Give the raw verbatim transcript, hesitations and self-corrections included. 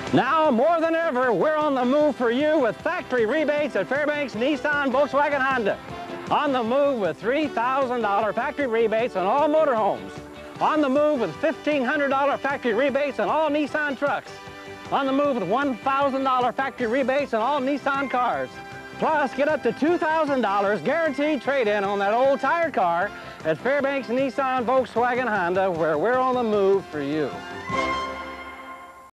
Now, more than ever, we're on the move for you with factory rebates at Fairbanks, Nissan, Volkswagen, Honda. On the move with three thousand dollar factory rebates on all motorhomes. On the move with fifteen hundred dollar factory rebates on all Nissan trucks. On the move with one thousand dollar factory rebates on all Nissan cars. Plus, get up to two thousand dollars guaranteed trade-in on that old tired car at Fairbanks, Nissan, Volkswagen, Honda, where we're on the move for you.